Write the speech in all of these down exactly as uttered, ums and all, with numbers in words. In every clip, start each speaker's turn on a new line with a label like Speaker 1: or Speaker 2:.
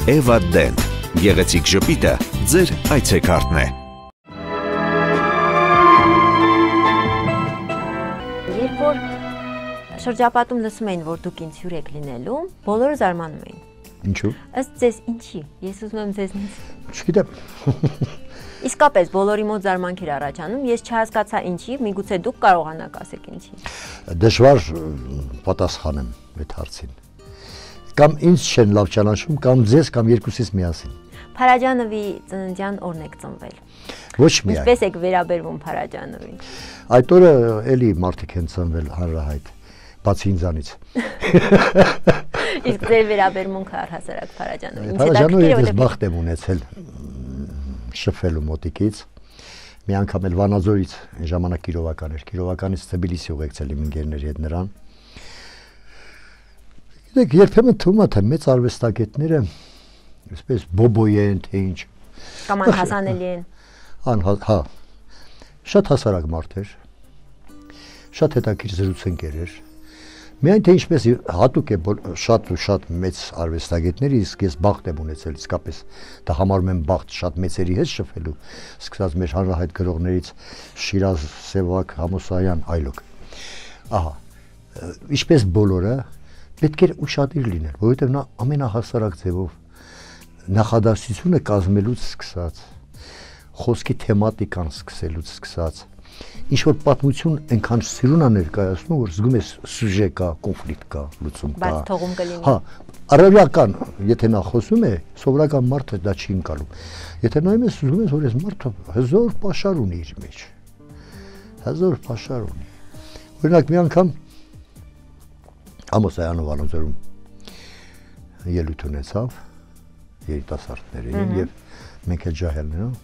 Speaker 1: Eva Dent, գեղեցիկ ժպիտը ձեր այցեքարտն է։
Speaker 2: Երբ որ շրջապատում լսում էին, որ դուք ինձ հյուր եք լինելու, բոլորը զարմանում էին։
Speaker 3: Ինչու՞։
Speaker 2: Ըստ ձեզ ինչի։ Ես ուզում եմ ձեզնից։
Speaker 3: Չգիտեմ։
Speaker 2: Իսկապես բոլորի մոտ զարմանք էր առաջանում, ես չհասկացա ինչի, միգուցե դուք կարողանաք ասեք ինչի։
Speaker 3: Դժվար պատասխանեմ այդ հարցին։ Կամ ինձ չեն լավ ճանաչում, կամ ձեզ, կամ երկուսից միասին։
Speaker 2: Փարաջանովի ծննդյան օրն եք ծնվել։
Speaker 3: Ոչ միայն։
Speaker 2: Ինչպես եք վերաբերվում Փարաջանովին։
Speaker 3: Այդ օրը էլի մարդիկ են ծնվել հանրահայտ, բացի ինձանից։
Speaker 2: Իսկ ձեր վերաբերմունքը առհասարակ Փարաջանովին։
Speaker 3: Փարաջանովի ես բախտ եմ ունեցել շփվելու մոտիկից։ Մի անգամ էլ Վանաձորից, այն ժամանակ Կիրովական էր, Կիրովականից Թբիլիսի ուղեկցել իմ ընկերների հետ նրան։ Գիտեք, երբեմն թվում է, թե մեծ արվեստագետները այսպես բոբոյ են, թե ինչ։
Speaker 2: Կամ անհասանելի են։
Speaker 3: Հա, շատ հասարակ մարդ էր, շատ հետաքրքիր զրուցընկեր էր։ Միայն թե ինչպես հատուկ է շատ ու շատ մեծ արվեստագետների, իսկ ես բախտ եմ ունեցել, իսկապես դա համարում եմ բախտ շատ մեծերի հետ շփվելու, սկսած մեր հանրահայտ գրողներից Շիրազ, Սևակ, Համոսայան, այլոք։ Ահա, ինչպես բոլորը պետք էր ուշադիր լինել, որովհետև նա ամենահասարակ ձևով նախադասությունը կազմելուց սկսած, խոսքի թեմատիկան սկսելուց սկսած, ինչ-որ պատմություն այնքան սիրուն է ներկայացնում, որ զգում ես սյուժե կա, կոնֆլիկտ կա, լուծում կա։
Speaker 2: Բայց թողում կլինի։
Speaker 3: Հա, առօրյական, եթե նա խոսում է, սովորական մարդը դա չի ընկալում։ Եթե նայում ես, զգում ես, որ այս մարդը հզոր պաշար ունի իր մեջ։ Հզոր պաշար ունի։ Օրինակ մի անգամ Ամոսայանը Վանաձորում ելույթ ունեցավ երիտասարդներին եւ մենք էլ ջահելն ենք։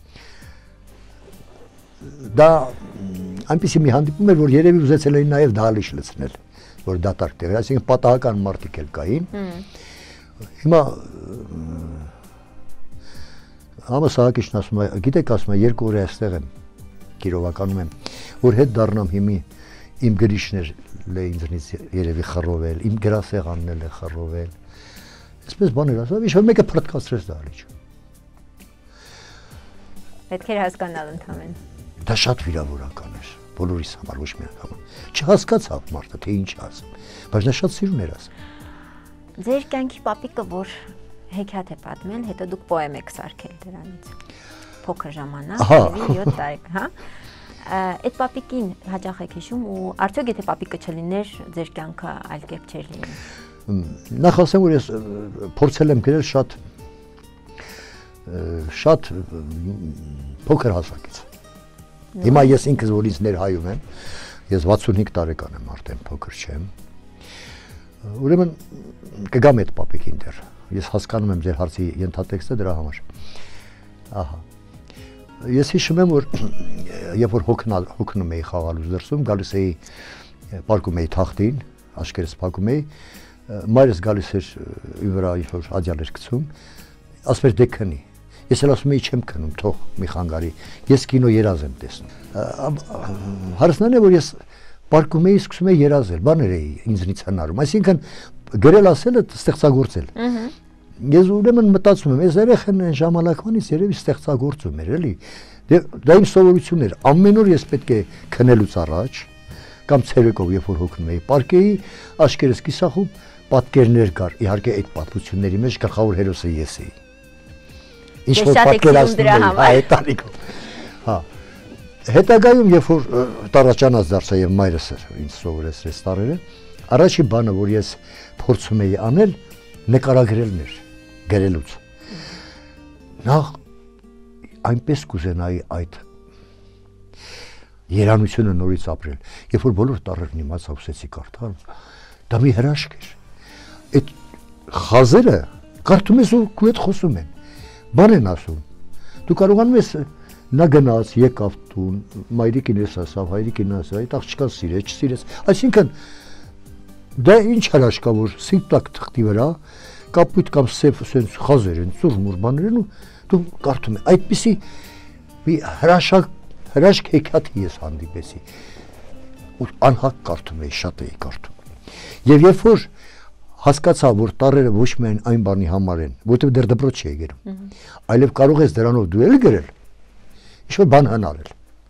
Speaker 3: Դա այնպեսի մի հանդիպում էր, որ երևի ուզեցել էին նաև դահլիճ լցնել, որ դատարկ տեղի, այսինքն պատահական մարդիկ էլ կային։ Հիմա Համա Սահակիչն ասում է, գիտեք, ասում է, երկու օր այստեղ եմ, Կիրովականում եմ, որ հետ դառնամ հիմի իմ գրիչներ լե ինձնից երևի խռովել, իմ գրասեղանն էլ է խռովել։ Այսպես բաներ ասավ, ինչ-որ մեկը փրկացրեց դահլիճը։
Speaker 2: Պետք էր հասկանալ ընդհանրեն։
Speaker 3: Դա շատ վիրավորական էր, բոլորիս համար, ոչ մի անգամ։ Չհասկացավ մարդը, թե ինչ ասում, բայց նա շատ սիրուն էր ասում։
Speaker 2: Ձեր կյանքի պապիկը, որ հեքիաթ է պատմել, հետո դուք պոեմ եք սարքել դրանից։ Փոքր ժամանակ, յոթ տարեկան, հա։ Այդ պապիկին հաճախ եք հիշում ու արդյոք եթե պապիկը չլիներ, ձեր կյանքը այլ կերպ չէր լինի։
Speaker 3: Նախ ասեմ, որ ես փորձել եմ գրել շատ շատ փոքր հասակից։ Հիմա ես ինքս որ ինձ ներհայում եմ, ես վաթսունհինգ տարեկան եմ արդեն, փոքր չեմ։ Ուրեմն կգամ այդ պապիկին դեռ։ Ես հասկանում եմ ձեր հարցի ենթատեքստը դրա համար։ Ահա։ Ես հիշում եմ, որ երբ որ հոգնում էի խաղալուց դրսում, գալիս էի պարկում էի թախտին, աշկերտս փակում էի, մայրս գալիս էր ի վրա ինչ-որ ադյալ էր գցում, ասում էր դե քնի։ Ես էլ ասում էի չեմ քնում, թող մի խանգարի, ես կինո երազ եմ տեսնում։ Հարցնան է, որ ես պարկում էի, սկսում էի երազել, բաներ էի ինձնից հնարում, այսինքն գրել ասելը ստեղծագործել։ Ես ուրեմն մտածում եմ, այս երեխան այն ժամանակվանից երևի ստեղծագործում էր, էլի։ Դա իմ սովորությունն էր, ամեն օր ես պետք է քնելուց առաջ կամ ցերեկով, երբ որ հոգնում էի, պարկեի, աշկերտս կիսախում, պատկերներ կար, իհարկե այդ պատմությունների մեջ գլխավոր հերոսը ես էի։ Ինչ որ պատկերացնում էի, հա, այդ տարիքով։ Հա։ Հետագայում, երբ որ տարաճանած դարձա եւ մայրս ինձ սովորեցրեց տարերը, առաջի բանը, որ ես փորձում էի անել, նկարագրելն էր, գրելուց։ Նախ այնպես կուզենայի այդ երանությունը նորից ապրել, երբ որ բոլոր տառերն իմաց ասեցի կարդալ, դա մի հրաշք էր։ Այդ խազերը կարդում ես ու քո հետ խոսում են, բան են ասում։ Դու կարողանում ես նա գնաց, եկավ տուն, մայրիկին ես ասավ, հայրիկին ասավ, այդ աղջկան սիրեց, չսիրեց, այսինքն դա ինչ հրաշք կա, որ սինտակ թղթի վրա կապույտ կամ սև սենց խազեր են, ծուրմուր բաներ են ու դու կարդում ես, այդպիսի մի հրաշակ հրաշք հեքիաթի ես հանդիպեցի, ու անհակ կարդում էի, շատ էի կարդում։ Եվ երբ որ հասկացա, որ տառերը ոչ միայն այն բանի համար են, որտեղ դեռ դպրոց չի եկել, այլև կարող ես դրանով դու էլ գրել, ինչ-որ բան հնարել։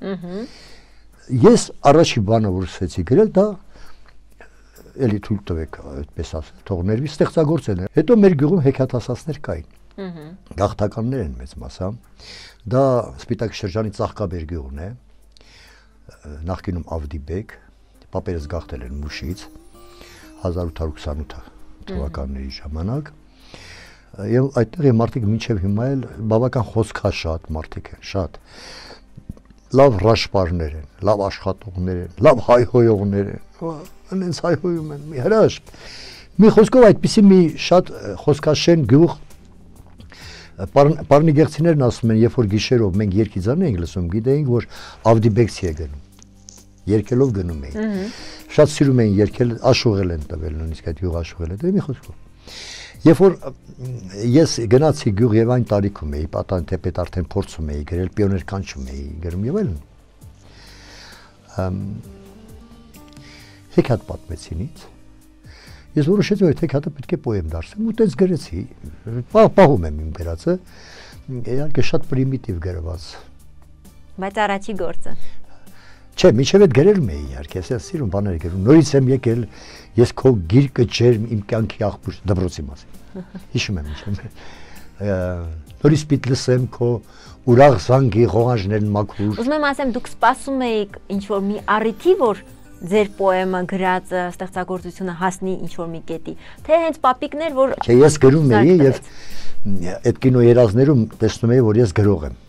Speaker 3: Ես առաջի բանը, որ սկսեցի գրել, դա էլի թույլ տվեք, այդպես ասել, թող ներվի ստեղծագործել։ Հետո մեր գյուղում հեքիաթասացներ կային։ Գաղթականներ են մեծ մասը։ Դա Սպիտակ շրջանի Ծաղկաբեր գյուղն է, նախկինում Ավդիբեկ, պապերս գաղթել են Մուշից հազար ութ հարյուր քսանութ թվականների ժամանակ, եւ այդտեղ մարդիկ մինչեւ հիմա էլ բավական խոսքաշատ մարդիկ են, շատ լավ ռաշպարներ են, լավ աշխատողներ են, լավ հայհոյողներ են, այնց հայհոյում են, մի հրաշք։ Մի խոսքով այդպիսի մի շատ խոսքաշեն գյուղ Պարնիգեղցիներն ասում են, երբ որ գիշերով մենք երգիծան էինք լսում, գիտեինք, որ Ավդիբեքցի է գնում, երգելով գնում էին։ Շատ սիրում էին երգել, աշուղել են տվել, նույնիսկ այդ գյուղ աշուղել է տվել, մի խոսքով։ Երբ որ ես գնացի գյուղ եւ այն տարիքում էի, պատան թեպետ արդեն փորձում էի գրել, պիոներ կանչում էի գրում եւ այլն։ Հեքիաթ պատմեցին ինձ։ Ես որոշեցի, որ հեքիաթը պետք է պոեմ դարձնեմ ու տենց գրեցի։ Պահում եմ իմ գրածը, իհարկե շատ պրիմիտիվ գրված։
Speaker 2: Բայց առաջի գործը։
Speaker 3: Չէ, միջև այդ գրելում էի իհարկե, ես սիրում բաներ գրում։ Նորից եմ եկել, ես քո գիրկը ջերմ իմ կյանքի աղբյուր դպրոցի մասին։ Հիշում եմ ինչու՞մ։ Նորից պիտի լսեմ քո ուրախ զանգի ղողանջներն մաքուր։
Speaker 2: Ուզում եմ ասեմ, դուք սպասում եք ինչ-որ մի առիթի, որ ձեր պոեմը, գրածը, ստեղծագործությունը հասնի ինչ-որ մի կետի, թե հենց պապիկներ, որ
Speaker 3: Չէ, ես գրում էի եւ այդ կինոերազներում տեսնում էի, որ ես գրող եմ։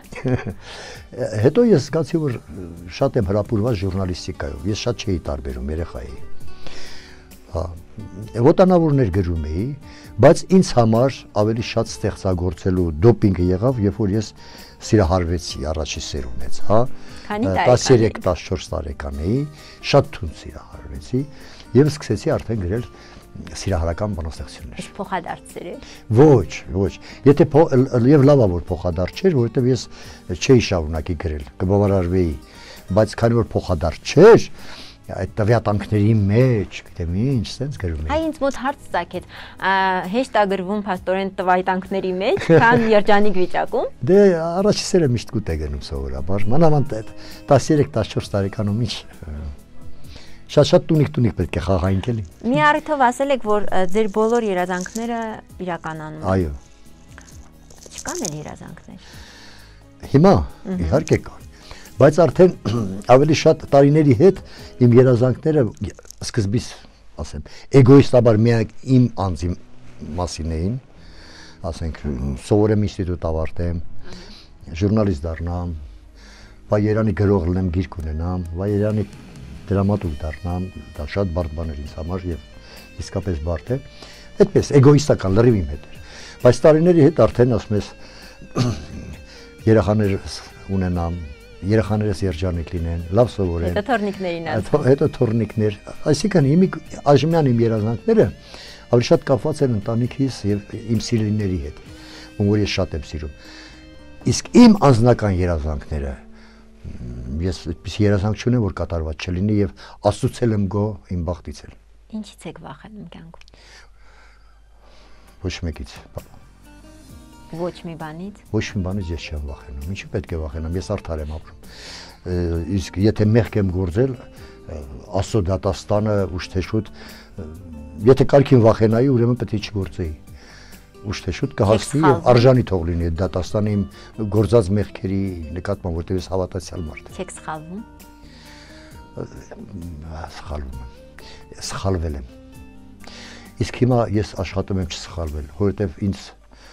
Speaker 3: Հետո ես զգացի, որ շատ եմ հրապուրված ժուրնալիստիկայով, ես շատ չէի տարբերում, երեխա էի։ Հա, ոտանավորներ գրում էի, բայց ինձ համար ավելի շատ ստեղծագործելու դոպինգը եղավ, երբ որ ես սիրահարվեցի, առաջի սեր ունեց, հա։ տասներեք տասնչորս տարեկան էի, շատ թունդ սիրահարվեցի եւ սկսեցի արդեն գրել սիրահարական բանաստեղծություններ։
Speaker 2: Իսկ փոխադարձեր եք։
Speaker 3: Ոչ, ոչ։ Եթե եւ լավա որ փոխադարձ չէր, որովհետեւ ես չէի շարունակի գրել, կբավարարվեի, բայց քանի որ փոխադարձ չէր, այդ տվյատանքների մեջ, գիտեմ ինչ, sense գրում էի։
Speaker 2: Այ ինձ մոտ հարց ծագեց, հեշտ է գրվում փաստորեն տվյատանքների մեջ, քան երջանիկ վիճակում։
Speaker 3: Դե առաջի սերը միշտ կուտ է գնում սովորաբար, մանավանդ այդ տասներեք տասնչորս տարեկանում ինչ շատ-շատ տունիկ-տունիկ պետք է խաղայինք էլի։
Speaker 2: Մի առիթով ասել եք, որ ձեր բոլոր երազանքները իրականանում են։
Speaker 3: Այո։
Speaker 2: Չկան էլ երազանքներ։
Speaker 3: Հիմա իհարկե կան, բայց արդեն ավելի շատ տարիների հետ իմ երազանքները սկզբից, ասեմ, էգոիստաբար միակ իմ անձի մասին էին, ասենք, սովորեմ ինստիտուտ ավարտեմ, ժուրնալիստ դառնամ, Վայերանի գրող լինեմ, գիրք ունենամ, Վայերանի դրամատուրգ դառնամ, դա շատ բարդ բան էր ինձ համար եւ իսկապես բարդ է։ Այդպես էգոիստական լրիվ իմ հետ էր։ Բայց տարիների հետ արդեն ասում ես երեխաներ ունենամ, երեխաներս երջանիկ լինեն, լավ սովորեն։
Speaker 2: Հետո թորնիկներին
Speaker 3: ասում։ Հետո թորնիկներ, այսինքն իմ այժմյան իմ երազանքները ավելի շատ կապված են ընտանիքիս եւ իմ սիրելիների հետ, որ ես շատ եմ սիրում։ Իսկ իմ անձնական երազանքները ես այդպես երազանք չունեմ, որ կատարված չլինի եւ աստծուցել եմ գո իմ բախտից էլ։
Speaker 2: Ինչից եք վախենում կյանքում։
Speaker 3: Ոչ մեկից։
Speaker 2: Ոչ մի բանից։
Speaker 3: Ոչ մի բանից ես չեմ վախենում։ Ինչու պետք է վախենամ, ես արդար եմ ապրում։ Իսկ եթե մեղք եմ գործել, Աստծո դատաստանը ուշ թե շուտ, եթե կարգին վախենայի, ուրեմն պետք է չգործեի։ Ուշ թե շուտ կհասնի եւ արժանի թող լինի այդ դատաստանը իմ գործած մեղքերի նկատմամբ, որտեղ ես հավատացյալ մարդ եմ։
Speaker 2: Չեք սխալվում։
Speaker 3: Սխալվում եմ։ Սխալվել եմ։ Իսկ հիմա ես աշխատում եմ չսխալվել, որովհետեւ ինձ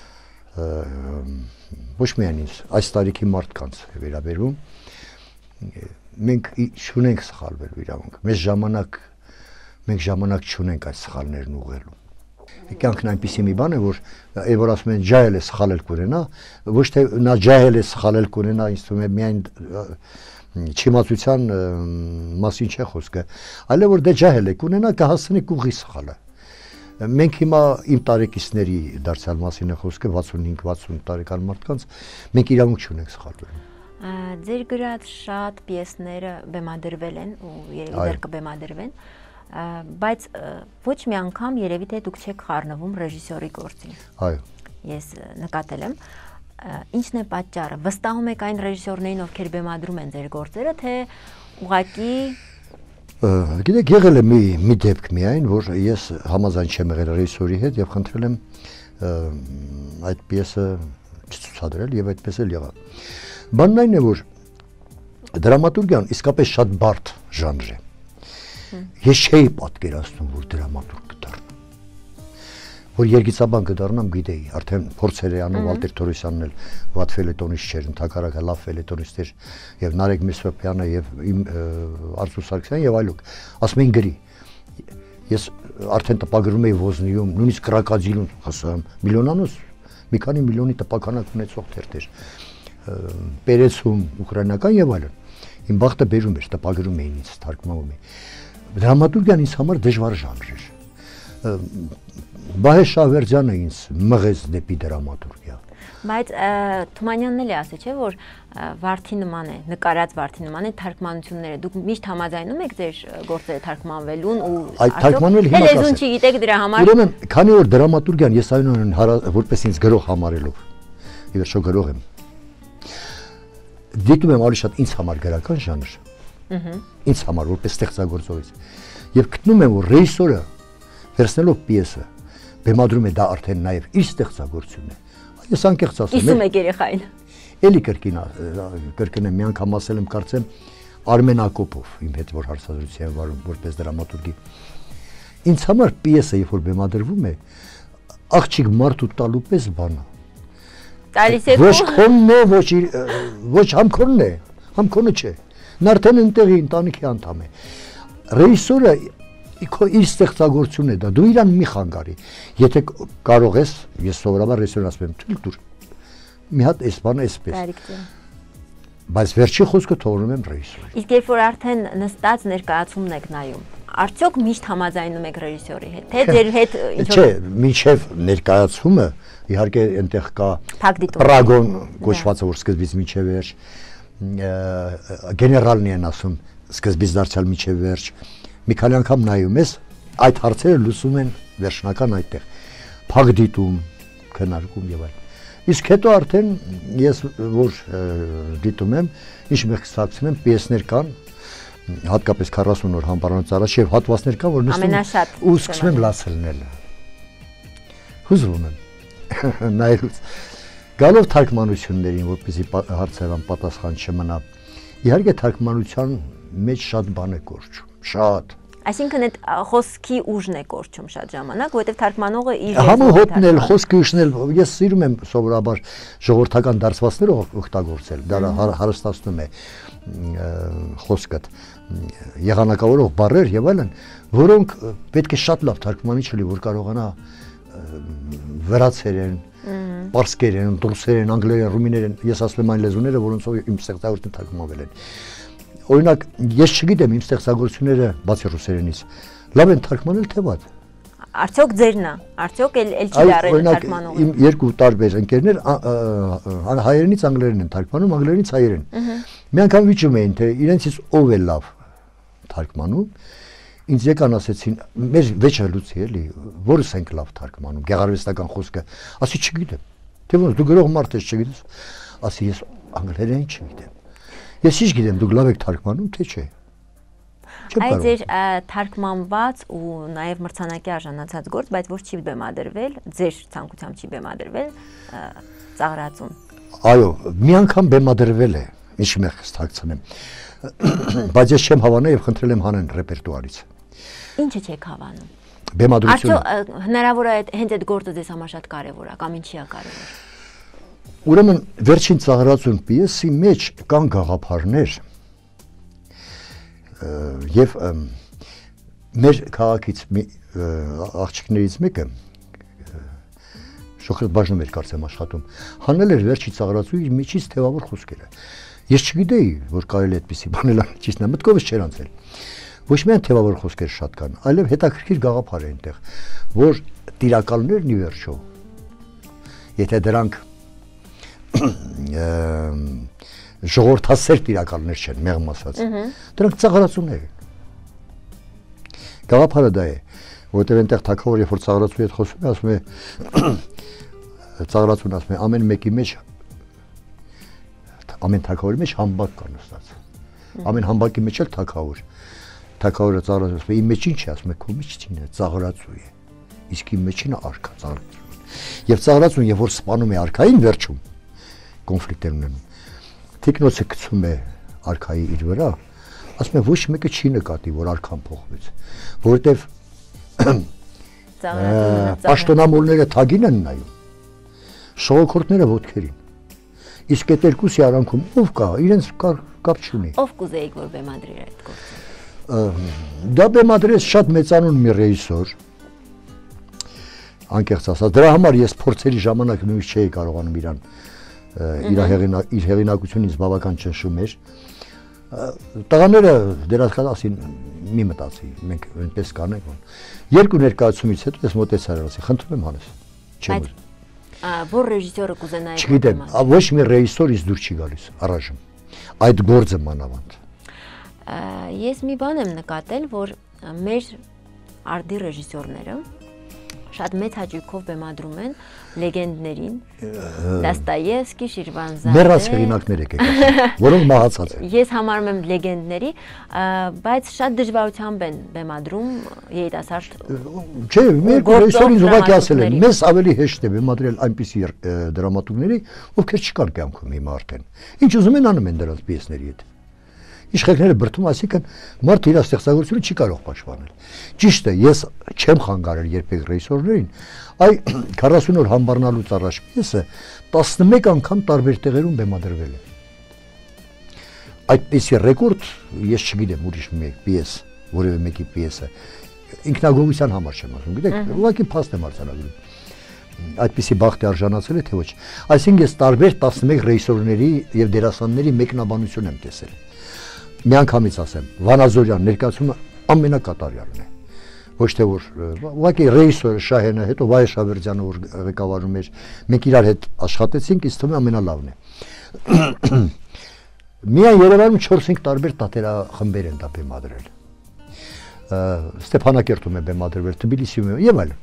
Speaker 3: ոչ միայն ինձ, այս տարիքի մարդկանց վերաբերում մենք չունենք սխալվելու իրավունք։ Մեզ ժամանակ մենք ժամանակ չունենք այս սխալներն ուղղելու։ Կյանքն այնպիսի մի բան է, որ այ որ ասում են ջահել է սխալել կունենա, ոչ թե նա ջահել է սխալել կունենա, ինձ թվում է միայն չիմացության մասին չէ խոսքը, այլև որ դե ջահել է կունենա կհասցնի կուղի սխալը։ Մենք հիմա իմ տարեկիցների դարձյալ մասին է խոսքը վաթսունհինգ վաթսուն տարեկան մարդկանց, մենք իրավունք չունենք սխալվելու։
Speaker 2: Ձեր գրած շատ պիեսները բեմադրվել են ու երևի դեռ կբեմադրվեն։ բայց ոչ մի անգամ երևի թե դուք չեք խառնվում ռեժիսորի գործին։
Speaker 3: Այո։
Speaker 2: Ես նկատել եմ, ինչն է պատճառը։ Վստահում եք այն ռեժիսորներին, ովքեր բեմադրում են ձեր գործերը, թե ուղղակի
Speaker 3: Գիտեք, եղել է մի մի դեպք միայն, որ ես համաձայն չեմ եղել ռեժիսորի հետ եւ խնդրել եմ այդ պիեսը չցուցադրել եւ այդպես էլ եղավ։ Բանն այն է, որ դրամատուրգիան իսկապես շատ բարդ ժանր է։ Ես չէի պատկերացնում, որ դրամատուրգ կդառնամ։ Որ երգիծաբան կդառնամ, գիտեի, արդեն փորձեր է անում Վալտեր Թորոսյանն էլ վատ ֆելետոնիստ չէր, ընդհակառակը լավ ֆելետոնիստ էր, եւ Նարեկ Մեսրոպյանը եւ իմ Արծու Սարգսյանը եւ այլոք, ասում էին գրի։ Ես արդեն տպագրում էի Ոզնիում, նույնիսկ Կրակադիլուն հասամ, միլիոնանոց, մի քանի միլիոնի տպականակ ունեցող թերթեր, Պերեցում, ուկրաինական եւ այլն։ Իմ բախտը բերում էր, տպագրում էին ինձ, թարգմանում էի։ Դրամատուրգիան ինձ համար դժվար ժանր էր։ Վահե Շահվերդյանը ինձ մղեց դեպի դրամատուրգիա։
Speaker 2: Բայց Թումանյանն էլ է ասել, չէ՞, որ Վարդի նման է, նկարած Վարդի նման է թարգմանությունները։ Դուք միշտ համաձայնում եք ձեր գործերը թարգմանվելուն ու
Speaker 3: այդ թարգմանվել հիմա
Speaker 2: լեզուն չգիտեք դրա համար։
Speaker 3: Ուրեմն, քանի որ դրամատուրգիան ես այնուհետև որպես ինձ գրող համարելով, ի վերջո գրող եմ, դիտում եմ ավելի շատ ինձ համար գրական ժանր, ինձ համար որպես ստեղծագործողից, եւ գտնում եմ, որ ռեժիսորը վերցնելով պիեսը բեմադրում է դա արդեն նաեւ իր ստեղծագործությունն է։ Ես անկեղծ ասում եմ։
Speaker 2: Իսկ եք երեխային։
Speaker 3: Էլի կրկին կրկին եմ մի անգամ ասել եմ, կարծեմ Արմեն Ակոպով իմ հետ որ հարցազրույց եմ վարում որպես դրամատուրգի։ Ինձ համար պիեսը երբ որ բեմադրվում է, աղջիկ մարդու տալու պես բան է։
Speaker 2: Տալիս եք
Speaker 3: Ոչ քոնն է, ոչ ոչ համքոնն է, համքոնը չէ։ Նա արդեն ընտեղի ընտանիքի անդամ է։ Ռեժիսորը իր ստեղծագործությունն է դա, դու իրան մի խանգարի։ Եթե կարող ես, ես սովորաբար ռեժիսորին ասում եմ, թույլ տուր։ Մի հատ էս բանը էսպես։ Բայց վերջի խոսքը թողնում եմ ռեժիսորին։
Speaker 2: Իսկ երբ որ արդեն նստած ներկայացումն եք նայում, արդյոք միշտ համաձայնում եք ռեժիսորի հետ, թե ձեր հետ ինչ որ
Speaker 3: Չէ, մինչև ներկայացումը իհարկե այնտեղ կա պրագոն կոչվածը, որ սկզբից մինչև վերջ, գեներալն են ասում, սկզբից դարձյալ մինչև վերջ, մի քանի անգամ նայում ես, այդ հարցերը լուծում են վերջնական այդտեղ, փակ դիտում, քննարկում եւ այլն։ Իսկ հետո արդեն ես որ դիտում եմ, ինչ մեղք ստացվում եմ, պիեսներ կան, հատկապես քառասուն օր համբարանից առաջ եւ հատվածներ կան, որ նստում ու սկսում եմ լաց լնել։ Հուզվում եմ նայելուց։ Գալով թարգմանություններին, որպեսզի հարցերան պատասխան չմնա, իհարկե թարգմանության մեջ շատ բան է կորչում, շատ։
Speaker 2: Այսինքն այդ խոսքի ուժն է կորչում շատ ժամանակ, որովհետև թարգմանողը իր
Speaker 3: Համը հոտնել, խոսքը ուշնել, ես սիրում եմ սովորաբար ժողովրդական դարձվածները օգտագործել, դա հարստացնում է խոսքդ, եղանակավորող բառեր եւ այլն, որոնք պետք է շատ լավ թարգմանիչ լինի, որ կարողանա վրացերեն, պարսկերեն, ռուսերեն, անգլերեն, ռումիներեն, ես ասում եմ այն լեզուները, որոնցով իմ ստեղծագործությունը թարգմանվել են։ Օրինակ, ես չգիտեմ իմ ստեղծագործությունները բացի ռուսերենից, լավ են թարգմանել թե վատ։
Speaker 2: Արդյոք ձերն է, արդյոք էլ էլ չի դարել թարգմանողը։
Speaker 3: Իմ երկու տարբեր ընկերներ հայերենից անգլերեն են թարգմանում, անգլերենից հայերեն։ Մի անգամ վիճում էին, թե իրենցից ով է լավ թարգմանում, ինձ եկան ասեցին, մեր վեճը լուծի էլի, որս ենք լավ թարգմանում, գեղարվեստական խոսքը, ասի չգիտեմ, թե ոնց դու գրող մարդ ես չգիտես, ասի ես անգլերեն չգիտեմ։ Ես ինչ գիտեմ, դուք լավ եք թարգմանում, թե չէ։
Speaker 2: Այդ ձեր թարգմանված ու նաև մրցանակի արժանացած գործ, բայց որ չի բեմադրվել, ձեր ցանկությամբ չի բեմադրվել, ծաղրածուն։
Speaker 3: Այո, մի անգամ բեմադրվել է, ինչ մեղք ստացնեմ։ Բայց ես չեմ հավանել եւ խնդրել եմ հանեն ռեպերտուարից։
Speaker 2: Ինչը չեք հավանում։
Speaker 3: Բեմադրությունը։
Speaker 2: Արդյոք հնարավոր է հենց այդ գործը ձեզ համար շատ կարևոր է, կամ ինչի է կարևոր։
Speaker 3: Ուրեմն վերջին ծաղրածուն պիեսի մեջ կան գաղափարներ եւ մեր քաղաքից մի աղջիկներից մեկը շոխրատ բաժնում էր կարծեմ աշխատում հանել էր վերջի ծաղրածուի իր միջից թևավոր խոսքերը ես չգիտեի որ կարելի է այդպիսի բանել անել ճիշտն է մտքովս չէր անցել ոչ միայն թևավոր խոսքեր շատ կան այլև հետաքրքիր գաղափար է այնտեղ որ տիրակալներն ի վերջո եթե դրանք ժողովրդասեր տիրակալներ չեն, մեղմ ասած, դրանք ծաղրածուներ են։ Գաղափարը դա է, որովհետև այնտեղ թագավորը երբ որ ծաղրացուի հետ խոսում է, ասում է ծաղրացուն ասում է ամեն մեկի մեջ ամեն թագավորի մեջ համբակ կա նստած։ Ամեն համբակի մեջ էլ թագավոր։ Թագավորը ծաղրացում ասում է իմ մեջ ինչ է, ասում է քո մեջ ինչ է, ծաղրացու է։ Իսկ իմ մեջինը արքա ծաղրացու։ Եվ ծաղրացուն երբ որ սպանում է արքային վերջում կոնֆլիկտ է ունենում։ Տիկնոցը գցում է արքայի իր վրա, ասում է ոչ մեկը չի նկատի, որ արքան փոխվեց, որովհետև պաշտոնամոլները թագին են նայում, շողոքորտները ոտքերին, իսկ այդ երկուսի արանքում ով կա, իրենց կապ չունի։
Speaker 2: Ով կուզեիք, որ բեմադրիր այդ գործը։
Speaker 3: Դա բեմադրեց շատ մեծանուն մի ռեժիսոր, անկեղծ ասած, դրա համար ես փորձերի ժամանակ նույնիսկ չէի կարողանում իրան իր հեղինակությունից բավական ճնշում էր։ Տղաները դերասանասին մի մտածի, մենք այնպես կանենք, երկու ներկայացումից հետո ես մոտեցա ասի, խնդրում եմ հանես։ Չեմ։
Speaker 2: Որ ռեժիսորը կուզենայի։
Speaker 3: Չգիտեմ, ոչ մի ռեժիսոր ինձ դուր չի գալիս առայժմ։ Այդ գործը մանավանդ։
Speaker 2: Ես մի բան եմ նկատել, որ մեր արդի ռեժիսորները շատ մեծ հաճույքով բեմադրում են լեգենդներին, Դաստոևսկի, Շիրվանզադե։
Speaker 3: Մեռած հեղինակներ եք եկել, որոնք մահացած են։
Speaker 2: Ես համարում եմ լեգենդների, բայց շատ դժվարությամբ են բեմադրում երիտասարդ։
Speaker 3: Չէ, մեր ռեժիսորին ուղղակի ասել են, մեզ ավելի հեշտ է բեմադրել այնպիսի դրամատուրգների, ովքեր չկան կյանքում հիմա արդեն։ Ինչ ուզում են անում են դրանց պիեսների հետ։ Իշխանները բրդում, այսինքն մարդ իր ստեղծագործությունը չի կարող պաշտպանել։ Ճիշտ է, ես չեմ խանգարել երբեք ռեժիսորներին, այ քառասուն օր համբարնալուց առաջ պիեսը տասնմեկ անգամ տարբեր տեղերում բեմադրվել է։ Այդպիսի ռեկորդ ես չգիտեմ ուրիշ մեկ պիես, որևէ մեկի պիեսը ինքնագովության համար չեմ ասում, գիտեք, ուղղակի փաստ եմ արձանագրում։ Այդպիսի բախտի արժանացել է թե ոչ։ Այսինքն ես տարբեր տասնմեկ ռեժիսորների եւ դերասանների մեկնաբանություն եմ տեսել։ Միանգամից ասեմ, Վանազորյան ներկայացումը ամենակատարյալն է։ Ոչ թե որ ուղղակի ռեժիսորը Շահենը, հետո Վայե Շավերդյանը որ ղեկավարում էր, մենք իրար հետ աշխատեցինք, ինձ թվում է ամենալավն է։ Միայն Երևանում չորս-հինգ տարբեր թատերախմբեր են դա բեմադրել։ Ստեփանակերտում է բեմադրվել, Թբիլիսիում եւ այլն։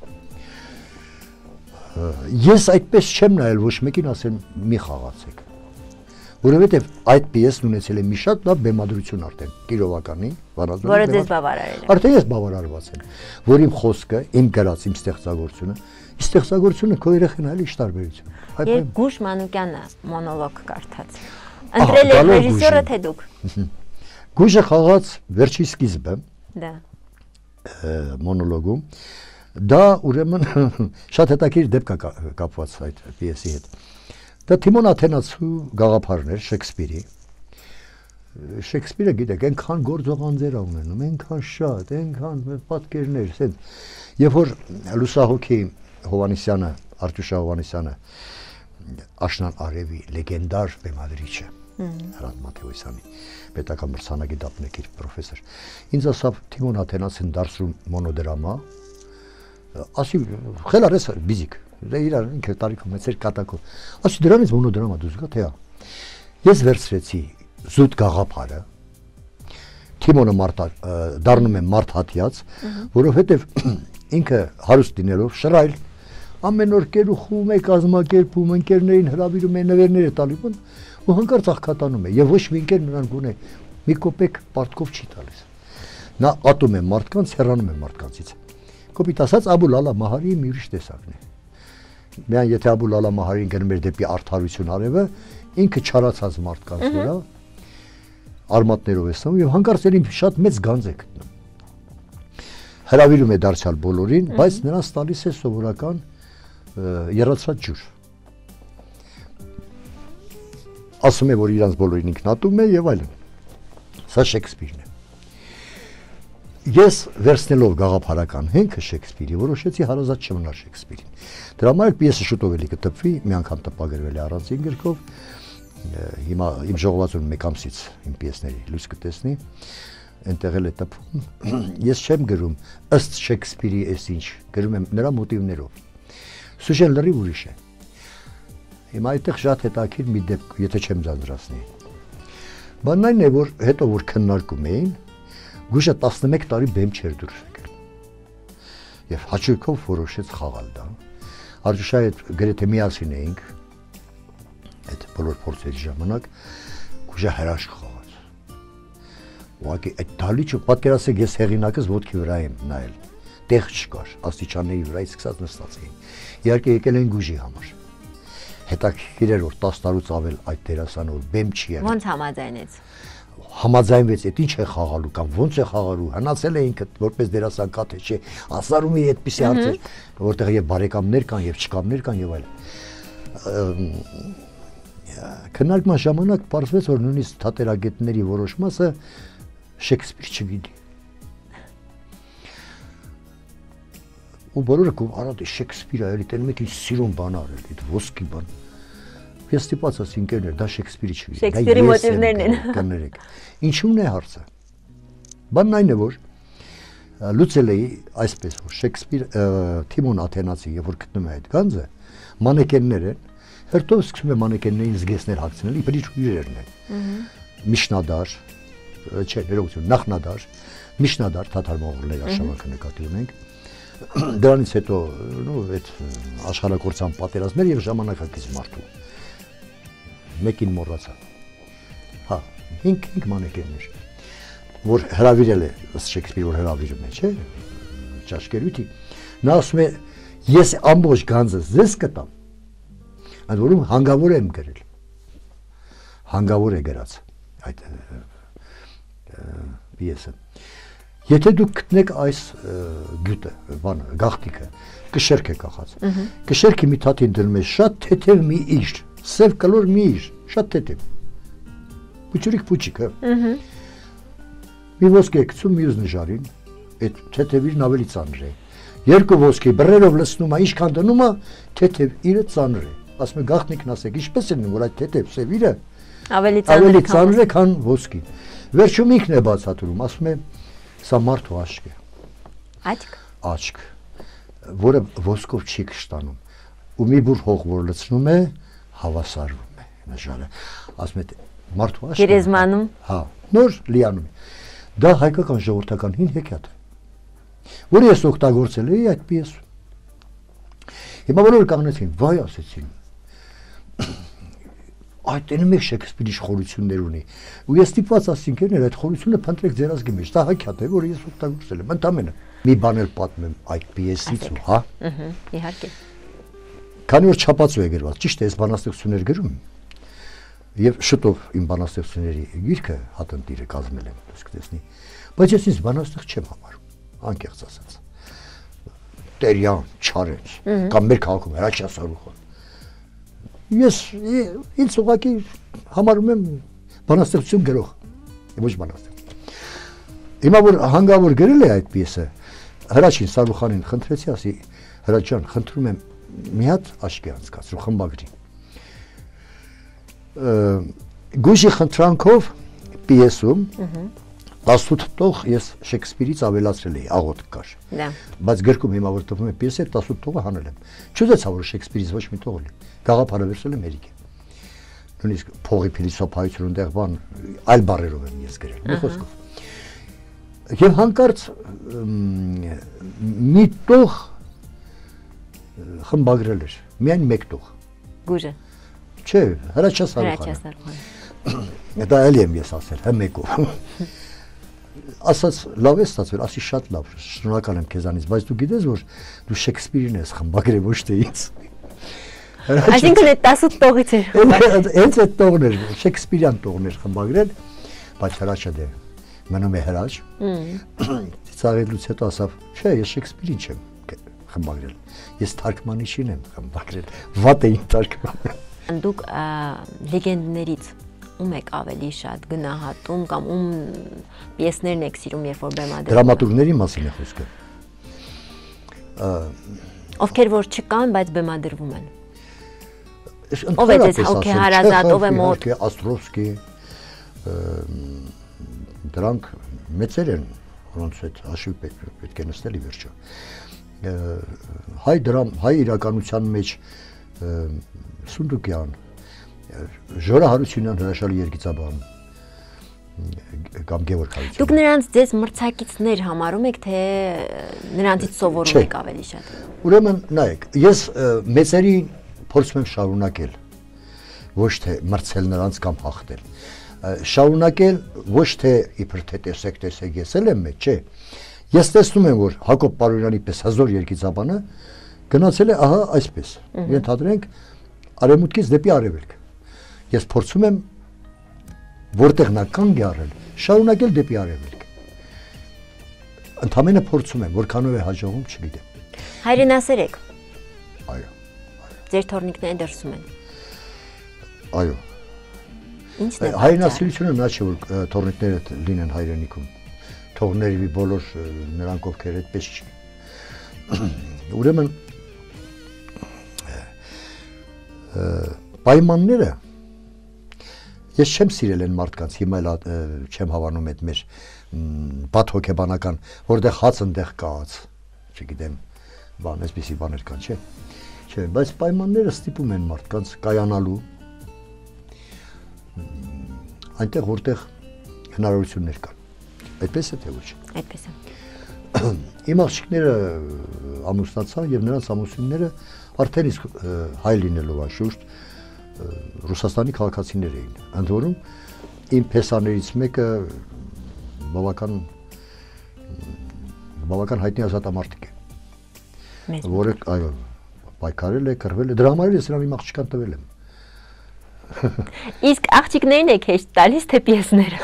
Speaker 3: Ես այդպես չեմ նայել ոչ մեկին ասեմ մի խաղացեք։ Որովհետև այդ պիեսն ունեցել է մի շատ լավ բեմադրություն արդեն Կիրովականի, Վանազորի։
Speaker 2: Որը ձեզ բավարարել է։
Speaker 3: Արդեն ես բավարարված եմ, որ իմ խոսքը, իմ գրած, իմ ստեղծագործությունը, իմ ստեղծագործությունը քո երեխան այլ ինչ տարբերություն։
Speaker 2: Երբ Գուշ Մանուկյանը մոնոլոգ կարդաց, ընտրել եք ռեժիսորը թե դուք։
Speaker 3: Գուշը խաղաց վերջի սկիզբը։
Speaker 2: Դա։
Speaker 3: Մոնոլոգում։ Դա ուրեմն շատ հետաքրքիր դեպք է կապված այդ պիեսի հետ։ Դա Թիմոն Աթենացու գաղափարն էր Շեքսպիրի։ Շեքսպիրը գիտեք, այնքան գործողանձեր ունենում, այնքան շատ, այնքան պատկերներ, ասեն։ Երբ որ լուսահոգի Հովանեսյանը, Արտուշ Հովանեսյանը, Աշնան Արևի լեգենդար բեմադրիչը, Հրանտ Մաթեոսյանի, պետական մրցանակի պրոֆեսոր, ինձ ասավ Թիմոն Աթենացին դարձրում մոնոդրամա, ասի խելարես բիզիկ։ Դա իրար ինքը տարիքում մեծ էր կատակով։ Ասի դրանից մոնոդրամա դուս գա թե։ Ես վերցրեցի զուտ գաղափարը։ Թիմոնը մարդ դառնում է մարդ հատյաց, որովհետև ինքը հարուստ լինելով շռայլ ամեն օր կերուխում է, կազմակերպում, ընկերներին հրավիրում է, նվերներ է տալիս, ու հանկարծ աղքատանում է, եւ ոչ մի ընկեր նրան գոնե մի կոպեկ պարտքով չի տալիս։ Նա ատում է մարդկանց, հեռանում է մարդկանցից։ Կոպիտ ասած Աբու Լալա Մահարի մի ուրիշ տեսակն է։ Միայն եթե Աբու Լալա Մահարին գնում էր դեպի արդարություն արևը, ինքը չարացած մարդկանց վրա արմատներով է ստանում եւ հանկարծ էլ շատ մեծ գանձ է գտնում։ Հրավիրում է դարձյալ բոլորին, բայց նրանց տալիս է սովորական եռացած ջուր։ Ասում է, որ իրանց բոլորին ինքն ատում է եւ այլն։ Սա Շեքսպիրն է։ Ես վերցնելով գաղափարական հենքը Շեքսպիրի, որոշեցի հարազատ չմնալ Շեքսպիրին։ Դրա համար պիեսը շուտով էլի կտպվի, մի անգամ տպագրվել է առանձին գրքով։ Հիմա իմ ժողովածուն մեկ ամսից իմ պիեսների լույս կտեսնի, այնտեղ էլ է տպվում։ Ես չեմ գրում ըստ Շեքսպիրի էս ինչ, գրում եմ նրա մոտիվներով։ Սուժեն լրիվ ուրիշ է։ Հիմա այդտեղ շատ հետաքրքիր մի դեպք, եթե չեմ ձանձրացնի։ Բանն այն է, որ հետո որ քննարկում էին, Գուշը տասնմեկ տարի բեմ չէր դուրս եկել։ եւ հաճույքով որոշեց խաղալ դա։ Արժուշայի հետ գրեթե միասին էինք այդ բոլոր փորձերի ժամանակ գուժը հրաշք խաղաց։ Ուղղակի այդ դալիճը պատկերացեք ես հեղինակս ոտքի վրա եմ նայել։ Տեղ չկար, աստիճանների վրայից սկսած նստած էին։ Իհարկե եկել են գուժի համար։ Հետաքրքիր էր որ տասը տարուց ավել այդ դերասանը որ բեմ չի եղել։
Speaker 2: Ոնց համաձայնեց։
Speaker 3: Համաձայնվեց, այդ ինչ է խաղալու կամ ոնց է խաղալու, հնացել էինք որպես դերասան կա թե չէ, ասարում էի այդպիսի հարցեր, որտեղ եւ բարեկամներ կան եւ չկամներ կան եւ այլն։ Քննարկման ժամանակ պարզվեց որ նույնիսկ թատերագետների որոշ մասը Շեքսպիր չգիտի։ Ու բոլորը կում արած Շեքսպիրը էլի տեն մեկ ինչ սիրուն բան արել, այդ ոսկի բան։ Ես ստիպած ասի ինքերներ, դա Շեքսպիրի չգիտի։
Speaker 2: Շեքսպիրի մոտիվներն են։
Speaker 3: Կներեք։ Ինչու՞մն է հարցը։ Բանն այն է որ լուծել էի այսպես որ Շեքսպիր Թիմոն Աթենացի երբ որ գտնում է այդ գանձը, մանեկեններ են, հերթով սկսում է մանեկեններին զգեստներ հագցնել, իբր իր հյուրերն են։ Միշնադար, չէ, ներողություն, նախնադար, Միշնադար թաթար մողորների արշավանքը նկատի ունենք։ Դրանից հետո նո այդ աշխարհակորցան պատերազմներ եւ ժամանակակից մարդու մեկին մոռացա։ Հա, ինք մանեկեններ, որ հրավիրել է ըստ Շեքսպիրի որ հրավիրում է, չէ՞, ճաշկերույթի։ Նա ասում է, ես ամբողջ գանձը ձեզ կտամ, այդ որում հանգավոր եմ գրել։ Հանգավոր է գրած այդ պիեսը։ Եթե դուք գտնեք այս գյուտը, բանը, գաղտնիքը, կշերք է կախած։ Կշերքի մի թաթին դնում է շատ թեթև մի իր, սև կլոր մի իր, շատ թեթև։ Փուչուրիկ փուչիկ, հա։ Մի ոսկի է գցում մյուս նժարին, այդ թեթև իրն ավելի ծանր է։ Երկու ոսկի բռերով լցնում է, ինչքան դնում է, թեթև իրը ծանր է։ Ասում է գաղտնիքն ասեք, ինչպես է որ այդ թեթև սև իրը ավելի ծանր է, քան ոսկին։ Վերջում ինքն է բացատրում, ասում է սա մարդու աչք է։
Speaker 2: Աչք։
Speaker 3: Աչք, որը ոսկով չի կշտանում։ Ու մի բուր հող որ լցնում է, հավասարվում է նժարը։ Ասում է մարդու աչքը։
Speaker 2: Գերեզմանում։
Speaker 3: Հա, նոր լիանում է։ Դա հայկական ժողովրդական հին հեքիաթ է, որը ես օգտագործել էի այդ պիեսում։ Հիմա բոլորը կանգնեցին, վայ ասեցին։ Այդ են մեկ Շեքսպիրի խորություններ ունի։ Ու ես ստիպված ասինք էր այդ խորությունը փնտրեք ձեր ազգի մեջ։ Դա հեքիաթ է, որը ես օգտագործել եմ։ Ընդամենը մի բան էլ պատմեմ այդ պիեսից ու հա։
Speaker 2: Ահա, իհարկե։
Speaker 3: Քանի որ չափածու է գրված, ճիշտ է, ես բանաստեղծություններ գրում եւ շուտով իմ բանաստեղծությունների գիրքը հատնտիրը կազմել եմ, դուք կտեսնի։ Բայց ես ինձ բանաստեղծ չեմ համարում, անկեղծ ասած։ Տերյան, Չարենց, կամ մեր քաղաքում Հրաչյա Սարուխան։ Ես ինձ ուղղակի համարում եմ բանաստեղծություն գրող, ոչ բանաստեղծ։ Հիմա որ հանգավոր գրել է այդ պիեսը, Հրաչին Սարուխանին խնդրեցի, ասի Հրաչ ջան, խնդրում եմ մի հատ աչքի անցկացրու խմբագրի։ Գույժի խնդրանքով պիեսում տասութ տող ես Շեքսպիրից ավելացրել էի, աղոտ կար։ Բայց գրքում հիմա որ տվում է պիեսը, տասութ տողը հանել եմ։ Չուզեցա որ Շեքսպիրից ոչ մի տող լինի։ Գաղափարը վերցրել եմ հերիք։ Նույնիսկ փողի փիլիսոփայություն այնտեղ բան այլ բառերով եմ ես գրել, մի խոսքով։ Եվ հանկարծ մի տող խմբագրել էր, միայն մեկ տող։
Speaker 2: Գույժը։
Speaker 3: Չէ, Հրաչյա Սարուխանը։ Դա էլի եմ ես ասել, հա մեկով։ Ասաց լավ է ստացվել, ասի շատ լավ, շնորհակալ եմ քեզանից, բայց դու գիտես որ դու Շեքսպիրին ես խմբագրել ոչ թե ինձ։
Speaker 2: Այսինքն այդ տասութ տողից էր։
Speaker 3: Հենց այդ տողն էր, Շեքսպիրյան տողն էր խմբագրել, բայց Հրաչը դե մնում է Հրաչ։ Ծաղրելուց հետո ասավ, չէ, ես Շեքսպիրին չեմ խմբագրել, ես թարգմանիչին եմ խմբագրել, վատ էին թարգմանել։
Speaker 2: Դուք լեգենդներից ում եք ավելի շատ գնահատում կամ ում պիեսներն եք սիրում, երբ որ բեմադրվում։
Speaker 3: Դրամատուրգների մասին է խոսքը։
Speaker 2: Ովքեր որ չկան, բայց բեմադրվում են։ Ով է ձեզ հոգեհարազատ, ով է մոտ։
Speaker 3: Աստրովսկի, դրանք մեծեր են, որոնց հետ հաշիվ պետք է նստել ի վերջո։ Հայ դրամ, հայ իրականության մեջ Սունդուկյան, Ժորա Հարությունյան հրաշալի երգիծաբան, կամ Գևորգ
Speaker 2: Դուք նրանց ձեզ մրցակիցներ համարում եք, թե նրանցից սովորում եք ավելի շատ։
Speaker 3: Ուրեմն նայեք, ես մեծերի փորձում եմ շարունակել, ոչ թե մրցել նրանց կամ հաղթել։ Շարունակել ոչ թե իբր թե տեսեք, տեսեք, ես էլ եմ մեծ, չէ։ Ես տեսնում եմ, որ Հակոբ Պարոյանի պես հզոր երգիծաբանը գնացել է ահա այսպես։ Ենթադրենք արևմուտքից դեպի արևելք։ Ես փորձում եմ որտեղ նա կանգ է առել, շարունակել դեպի արևելք։ Ընդամենը փորձում եմ, որքանով է հաջողում, չգիտեմ։
Speaker 2: Հայրենասեր եք։
Speaker 3: Այո։
Speaker 2: Ձեր թորնիկները դրսում են։
Speaker 3: Այո։
Speaker 2: Ինչն է։
Speaker 3: Հայրենասիրությունը նա չէ, որ թորնիկները լինեն հայրենիքում։ Թողներվի բոլոր նրանք ովքեր այդպես չի։ Ուրեմն պայմանները ես չեմ սիրել են մարդկանց, հիմա էլ չեմ հավանում այդ մեր բաթ հոգեբանական, որտեղ հաց ընդեղ կաց, չգիտեմ, բան, այսպիսի բաներ կան, չէ։ Չէ, բայց պայմանները ստիպում են մարդկանց կայանալու այնտեղ, որտեղ հնարավորություններ կան։ Այդպես է թե ոչ։
Speaker 2: Այդպես է։
Speaker 3: Իմ աղջիկները ամուսնացան եւ նրանց ամուսինները արդեն իսկ հայ լինելով անշուշտ Ռուսաստանի քաղաքացիներ էին։ Ընդ որում իմ փեսաներից մեկը բավական բավական հայտնի ազատամարտիկ է։ Որը այո, պայքարել է, կռվել է, դրա համար ես նրան իմ աղջկան տվել եմ։
Speaker 2: Իսկ աղջիկներին եք հեշտ տալիս թե պիեսները։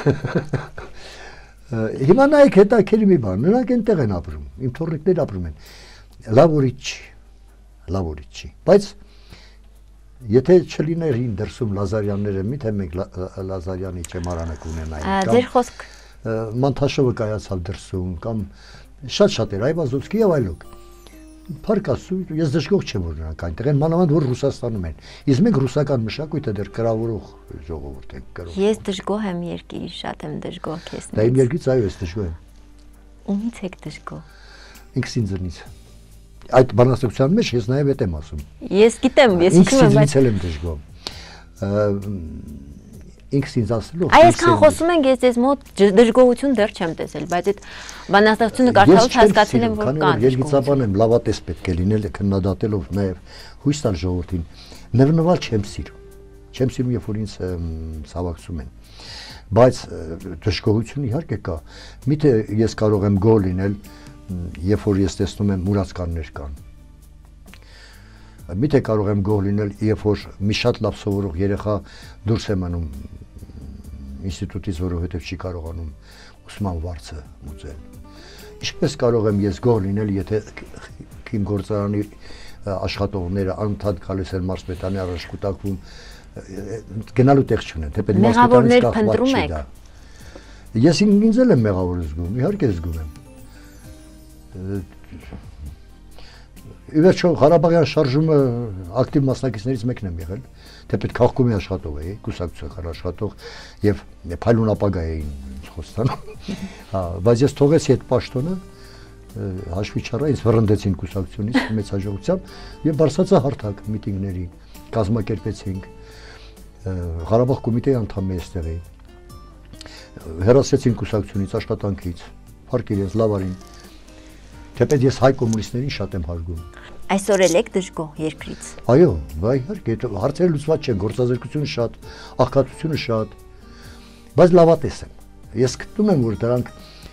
Speaker 3: Հիմա նայեք հետաքրքիր մի բան, նրանք այնտեղ են ապրում, իմ թոռնիկներ ապրում են։ Լավ ուրիշ չի, լավ ուրիշ չի, բայց եթե չլիներին դրսում Լազարյանները, միթե մենք Լազարյանի ճեմարանը կունենայինք։
Speaker 2: Ձեր խոսք
Speaker 3: Մանթաշովը կայացավ դրսում կամ շատ-շատ էր Այվազովսկի եւ այլոք։ Փառք Աստծո, ես դժգոհ չեմ որ նրանք այնտեղ են, մանավանդ որ Ռուսաստանում են։ Իսկ մենք ռուսական մշակույթը դեռ կրավորող ժողովուրդ ենք կրող։
Speaker 2: Ես դժգոհ եմ երկիր, շատ եմ դժգոհ քեզ։
Speaker 3: Դա իմ երկից այո, ես դժգոհ եմ։
Speaker 2: Ումից եք դժգոհ։
Speaker 3: Ինքս ինձնից։ Այդ բանաստեղծության մեջ ես նաև այդ եմ ասում։
Speaker 2: Ես գիտեմ, ես
Speaker 3: իքսում եմ, բայց ինքս եմ դժգոհ։ Ինքս ինձ ասելով։
Speaker 2: Այսքան խոսում ենք, ես ձեզ մոտ դժգոհություն դեռ չեմ տեսել, բայց այդ բանաստեղծությունը կարդալուց հասկացել եմ, որ կան։
Speaker 3: Ես երգիծաբան եմ, լավատես պետք է լինել, քննադատելով նաև հույս տալ ժողովրդին։ Նվնվալ չեմ սիրում։ Չեմ սիրում, երբ որ ինձ ցավակցում են։ Բայց դժգոհություն իհարկե կա։ Միթե ես կարող եմ գոհ լինել, երբ որ ես տեսնում եմ մուրացկաններ կան։ Միթե կարող եմ գոհ լինել, երբ որ մի շատ լավ սովորող երեխա դուրս է մնում ինստիտուտից, որովհետև չի կարողանում ուսման վարձը մուծել։ Ինչպես կարող եմ ես գոհ լինել, եթե իմ գործարանի աշխատողները անընդհատ գալիս են մարզպետանի առաջ կուտակվում, գնալու տեղ չունեն, թեպետ մարզպետանից կախված չի դա։ Ես ինձ էլ եմ մեղավոր զգում, իհարկե զգում եմ։ Ի վերջո Ղարաբաղյան շարժումը ակտիվ մասնակիցներից մեկն եմ եղել, թեպետ քաղաքոմի աշխատող էի, կուսակցական աշխատող եւ փայլուն ապագա էին խոստանում։ Հա, բայց ես թողեցի այդ պաշտոնը, հաշվի չառա, ինձ վռնդեցին կուսակցությունից մեծ հաջողությամբ եւ բարձրացա հարթակ միտինգների, կազմակերպեցինք Ղարաբաղ կոմիտեի անդամ էի այստեղ էի։ Հեռացրեցին կուսակցությունից, աշխատանքից, փառք իրենց լավ արին։ Թեպետ ես հայ կոմունիստներին շատ եմ հարգում։
Speaker 2: Այսօր էլ եք դժգոհ երկրից։
Speaker 3: Այո, վայ իհարկե, հարցերը լուծված չեն, գործազրկությունը շատ, աղքատությունը շատ, բայց լավատես եմ։ Ես գտնում եմ, որ դրանք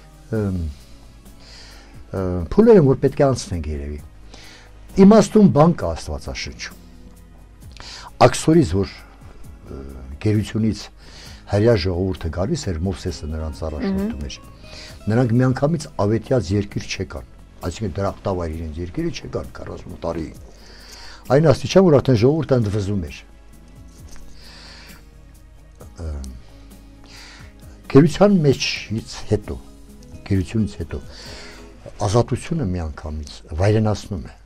Speaker 3: փուլեր են, որ պետք է անցնենք երևի։ Իմաստուն բան կա Աստվածաշնչում։ Աքսորից, որ գերությունից հրյա ժողովուրդը գալիս էր, Մովսեսը նրանց առաջնորդում էր։ Նրանք միանգամից ավետյաց երկիր չեկան, այսինքն դրախտավայր իրենց երկիրը չեկան քառասուն տարի։ Այն աստիճան, որ արդեն ժողովուրդը ընդվզում էր։ Գերության մեջից հետո, գերությունից հետո ազատությունը միանգամից վայրենացնում է։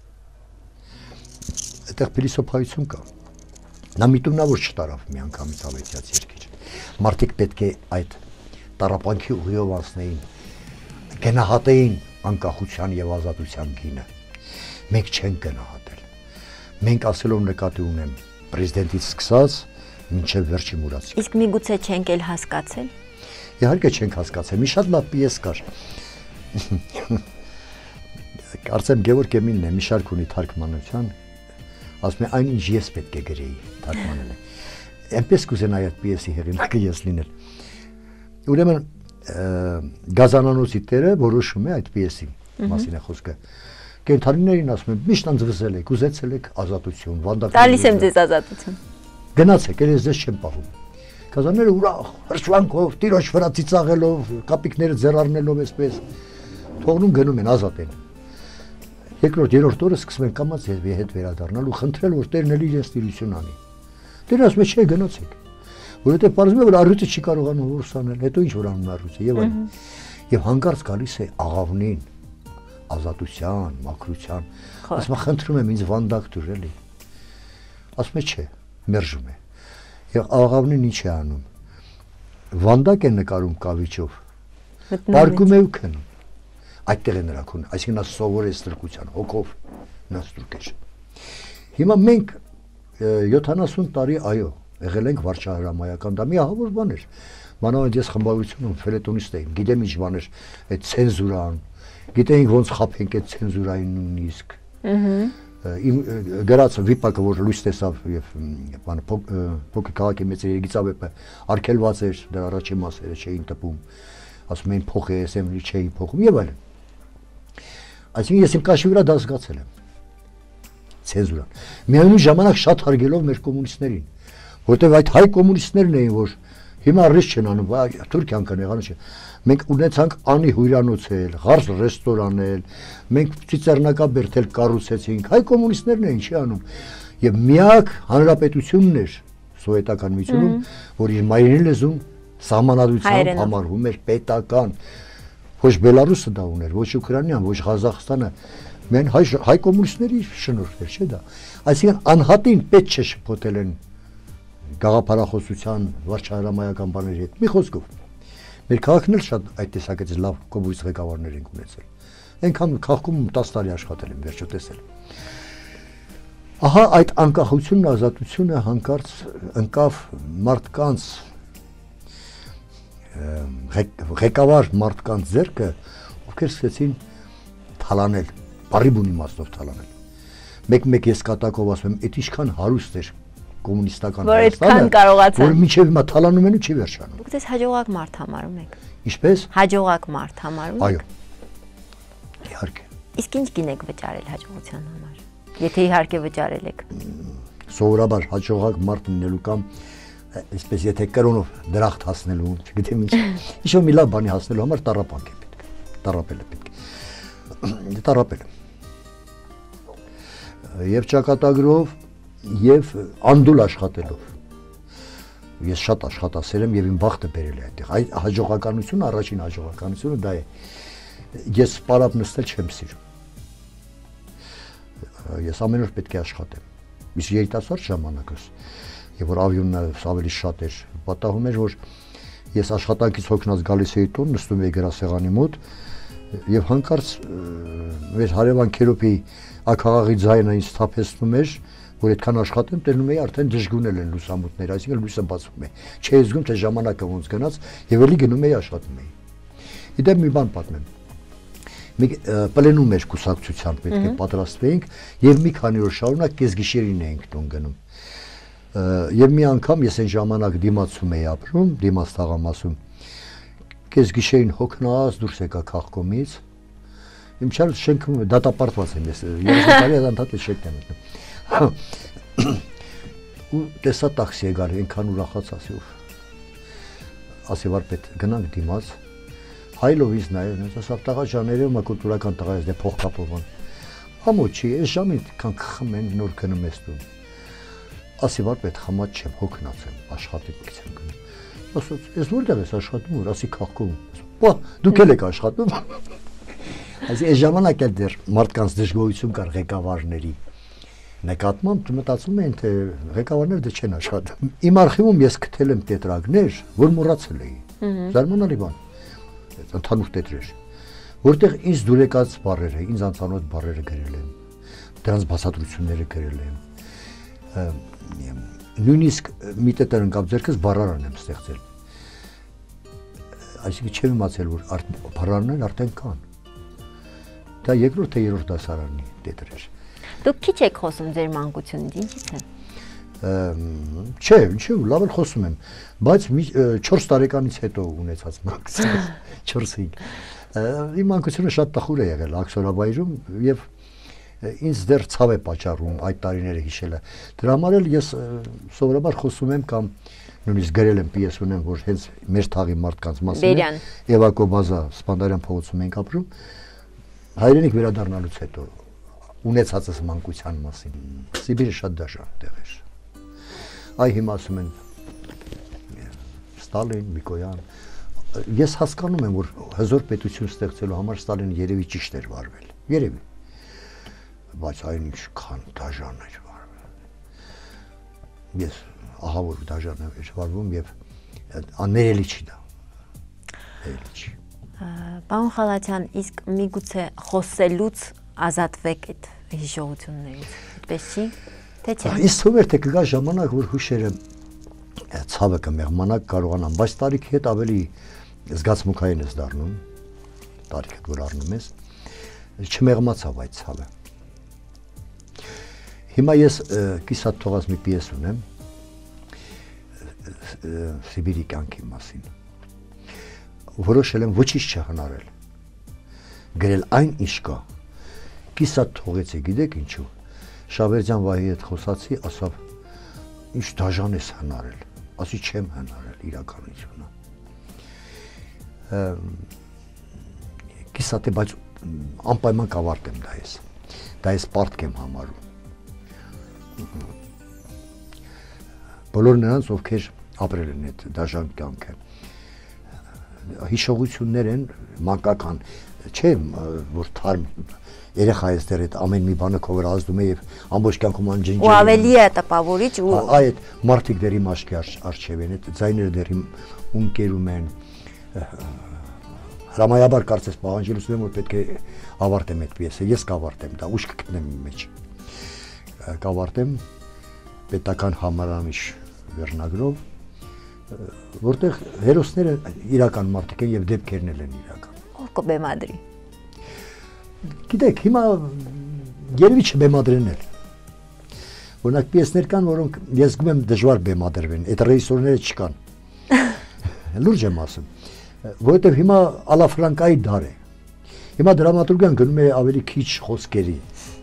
Speaker 3: Այդտեղ փիլիսոփայություն կա։ Նա միտումնավոր չտարավ միանգամից ավետյաց երկիր։ Մարդիկ պետք է այդ տառապանքի ուղիով անցնեին, գնահատեին անկախության եւ ազատության գինը։ Մենք չենք գնահատել։ Մենք ասելով նկատի ունեմ պրեզիդենտից սկսած մինչև վերջի մուրացի։
Speaker 2: Իսկ միգուցե չենք էլ հասկացել։
Speaker 3: Իհարկե չենք հասկացել, մի շատ լավ պիես կար։ Կարծեմ Գևորգ Էմինն է, մի շարք ունի թարգմանության, ասում է այն ինչ ես պետք է գրեի, թարգմանել է։ Այնպես կուզենայի այդ պիեսի հեղինակը ես լինել։ Ուրեմն Գազանանոցի տերը որոշում է այդ պիեսի մասին է խոսքը։ Կենթանիներին ասում են միշտ անձվզել եք, ուզեցել եք ազատություն, վանդակություն։
Speaker 2: Տալիս եմ ձեզ ազատություն։
Speaker 3: Գնացեք, ես ձեզ չեմ պահում։ Գազանները ուրախ, հրճվանքով, տիրոջ վրա ծիծաղելով, կապիկները ձեռարնելով այսպես թողնում գնում են ազատ են։ Երկրորդ, երրորդ օրը սկսում են կամաց հետ վերադառնալ ու խնդրել, որ Տերն էլ իրենց տիրություն անի։ Տերը ասում է, չէ, գնացեք։ Որովհետև պարզվում է, որ առյուծը չի կարողանում որս անել, հետո ինչ որ անում առյուծը եւ այլն։ Եվ հանկարծ գալիս է աղավնին, ազատության, մաքրության, ասում է, խնդրում եմ ինձ վանդակ տուր էլի։ Ասում է, չէ, մերժում է։ Եվ աղավնին ինչ է անում։ Վանդակ է նկարում կավիճով։ Պարկում է ու քնում։ Այդտեղ է նրա քունը, այսինքն նա սովոր է ստրկության, հոգով նա ստրուկ է։ Հիմա մենք յոթանասուն տարի այո, եղել ենք վարչահրամայական, դա մի ահավոր բան էր։ Մանավանդ ես խմբավորությունում ֆելետոնիստ էի, գիտեմ ինչ բան էր այդ ցենզուրան, գիտեինք ոնց խափենք այդ ցենզուրային նույնիսկ։ Իմ գրած վիպակը, որ լույս տեսավ եւ բան փոքր քաղաքի մեծ երգիծավեպը արգելված էր, դրա առաջին մասերը չէին տպում, ասում էին փոխ է, ասեմ չէի փոխում եւ այլն։ Այսինքն ես իմ կաշի վրա դա զգացել եմ։ Ցենզուրան։ Միևնույն ժամանակ շատ հարգելով մեր կոմունիստներին, որտեղ այդ հայ կոմունիստներն էին, որ հիմա ռիսկ չեն անում, Թուրքիան կնեղանը չէ։ Մենք ունեցանք անի հյուրանոցել, ղարս ռեստորանել, մենք ծիծեռնակաբերդ էլ կառուցեցինք, հայ կոմունիստներն էին չի անում։ Եվ միակ հանրապետությունն էր սովետական միությունում, որ իր մայրենի լեզուն սահմանադրությամբ համարվում էր պետական։ Ոչ Բելարուսը դա ուներ, ոչ Ուկրաինան, ոչ Ղազախստանը, մեն հայ հայ կոմունիստների շնորհներ, չէ՞ դա։ Այսինքն անհատին պետք չէ շփոթել են գաղափարախոսության, վարչահրամայական բաների հետ։ Մի խոսքով, մեր քաղաքն էլ շատ այդ տեսակետից լավ կոմունիստ ղեկավարներ են ունեցել։ Այնքան քաղաքում տասը տարի աշխատել են, վերջո տեսել։ Ահա այդ անկախությունն, ազատությունը հանկարծ ընկավ մարդկանց ղեկավար մարդկանց ձեռքը, ովքեր սկսեցին թալանել, բարի բուն իմաստով թալանել։ Մեկ-մեկ ես կատակով ասում եմ, այդ ինչքան հարուստ էր կոմունիստական Հայաստանը, որ մինչև հիմա թալանում են ու չի վերջանում։
Speaker 2: Դուք դες հաջողակ մարդ համարում եք։
Speaker 3: Ինչպես։
Speaker 2: Հաջողակ մարդ համարում եք։
Speaker 3: Այո։ Իհարկե։
Speaker 2: Իսկ ինչ գինեք վճարել հաջողության համար։ Եթե իհարկե վճարել եք։
Speaker 3: Սովորաբար հաջողակ մարդ լինելու կամ այսպես եթե կրոնով դրախտ հասնելու, չգիտեմ ինչ, ինչ-որ մի լավ բանի հասնելու համար տառապանք է պետք։ Տառապել է պետք։ Տառապել։ Եվ ճակատագրով եւ անդուլ աշխատելով։ Ես շատ աշխատասեր եմ եւ իմ բախտը բերել է այդտեղ։ Այդ հաջողականությունը, առաջին հաջողականությունը դա է։ Ես պարապ նստել չեմ սիրում։ Ես ամեն օր պետք է աշխատեմ։ Իսկ երիտասարդ ժամանակս, եւ որ ավյունը ավելի շատ էր, պատահում էր, որ ես աշխատանքից հոգնած գալիս էի տուն, նստում էի գրասեղանի մոտ եւ հանկարծ մեր հարևան Քերոպի ակաղաղի ձայնը ինձ թափեցնում էր, որ այդքան աշխատեմ, տենում էի արդեն դժգունել են լուսամուտները, այսինքն լույսը բացվում է։ Չէի զգում, թե ժամանակը ոնց գնաց եւ էլի գնում էի աշխատում էի։ Իդեպ մի բան պատմեմ։ Մի պլենում էր կուսակցության պետք է պատրաստվեինք եւ մի քանի օր շարունակ կեսգիշերին էինք տուն գնում։ Եվ մի անգամ ես այն ժամանակ դիմացում էի ապրում, դիմաց թաղամասում։ Կեսգիշերին հոգնած դուրս եկա քաղաքոմից։ Իմ չար շենքում դատապարտված եմ ես, երեսուն տարի ազանթատ շենք եմ մտնում։ Ու տեսա տաքսի է գալի, այնքան ուրախաց ասի ու ասի վարպետ գնանք դիմաց, հայլով ինձ նայել, ասա տղա ջան, երևում է կուլտուրական տղա ես դե փող կապովան։ Համո չի, այս ժամին քան խմեն նոր գնում ես տուն։ Ասի վարպետ խմած չեմ, հոգնած եմ, աշխատանքից եմ գնում։ Ասաց, ես որտեղ ես աշխատում, որ ասի քաղաքում։ Բա դուք էլ եք աշխատում։ Այսինքն այս ժամանակ էլ դեռ մարդկանց դժգոհություն կար ղեկավարների նկատմամբ, մտածում էին, թե ղեկավարները դե չեն աշխատում։ Իմ արխիվում ես գտել եմ տետրակներ, որ մոռացել էի։ Զարմանալի բան։ Ընդհանուր տետրեր, որտեղ ինձ դուրեկած բառերը, ինձ անծանոթ բառերը գրել եմ, դրանց բացատրությունները գրել եմ։ Նույնիսկ մի տետր ընկավ ձեռքս բառարան եմ ստեղծել։ Այսինքն չեմ իմացել, որ փառարաններ արդեն կան։ Դա երկրորդ թե երրորդ դասարանի տետր էր։
Speaker 2: Դուք քիչ եք խոսում ձեր մանկությունից, ինչի՞ց է։
Speaker 3: Չէ, ինչու, լավ էլ խոսում եմ, բայց չորս տարեկանից հետո ունեցած մանկություն, չորս-հինգ։ Իմ մանկությունը շատ տխուր է եղել Աքսորաբայրում եւ ինձ դեռ ցավ է պատճառում այդ տարիները հիշելը։ Դրա համար էլ ես սովորաբար խոսում եմ կամ նույնիսկ գրել եմ պիես ունեմ, որ հենց մեր թաղի մարդկանց մասին է։ Էվակո բազա Սպանդարյան փողոցում ենք ապրում։ Հայրենիք վերադառնալուց հետո ունեցածս մանկության մասին։ Սիբիրը շատ դաժան տեղ էր։ Այ հիմա ասում են Ստալին, Միկոյան։ Ես հասկանում եմ, որ հզոր պետություն ստեղծելու համար Ստալինը երևի ճիշտ էր վարվել։ Երևի։ Բայց այն ինչքան դաժան էր վարվել։ Ես ահա որ դաժան էր վարվում եւ աներելի չի դա։ Ներելի չի։
Speaker 2: Պարոն Խալաթյան, իսկ միգուցե խոսելուց ազատվեք այդ հիշողություններից, այդպես չի, թե չէ։
Speaker 3: Ինձ թվում էր, թե կգա ժամանակ, որ հուշերը ցավը կմեղմանա, կարողանամ, բայց տարիքի հետ ավելի զգացմունքային ես դառնում, տարիքը որ առնում ես, չմեղմացավ այդ ցավը։ Հիմա ես կիսատ թողած մի պիես ունեմ Սիբիրի կյանքի մասին։ Որոշել եմ ոչինչ չհնարել։ Գրել այն ինչ կա։ Կիսատ թողեցի, գիտեք ինչու։ Շավերդյան Վահի հետ խոսացի, ասավ, ինչ դաժան ես հնարել։ Ասի չեմ հնարել իրականությունը։ Կիսատ է, բայց անպայման կավարտեմ դա ես։ Դա ես պարտք եմ համարում։ Բոլոր նրանց, ովքեր ապրել են այդ դաժան կյանքը, հիշողություններ են մանկական, չէ, որ թարմ երեխա ես դեռ այդ ամեն մի բանը քո վրա ազդում է եւ ամբողջ կյանքում անջնջել։
Speaker 2: Ու ավելի է տպավորիչ ու
Speaker 3: այդ մարդիկ դեռ իմ աչքի առջև են, այդ ձայները դեռ իմ ունկերում են։ Հրամայաբար կարծես պահանջելուց եմ, որ պետք է ավարտեմ այդ պիեսը, ես կավարտեմ դա, ուշ կգտնեմ իմ մեջ։ Կավարտեմ պետական համարանիշ վերնագրով, որտեղ հերոսները իրական մարդիկ են եւ դեպքերն են իրական։
Speaker 2: Ով կբեմադրի։
Speaker 3: Գիտեք, հիմա երևի չբեմադրեն էլ։ Օրինակ պիեսներ կան, որոնք ես գում եմ դժվար բեմադրվեն, այդ ռեժիսորները չկան։ Լուրջ եմ ասում, որովհետեւ հիմա ալաֆրանկայի դար է։ Հիմա դրամատուրգիան գնում է ավելի քիչ խոսքերի։